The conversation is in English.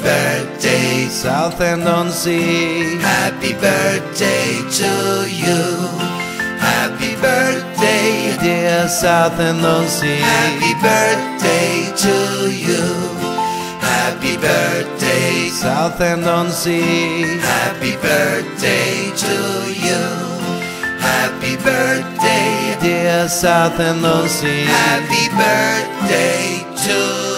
birthday, Southend-on-Sea. happy birthday to you. Happy birthday, Dear Southend-on-Sea. happy birthday to you. Happy birthday, Southend-on-Sea. happy birthday to you. Happy birthday, Dear Southend-on-Sea. happy birthday to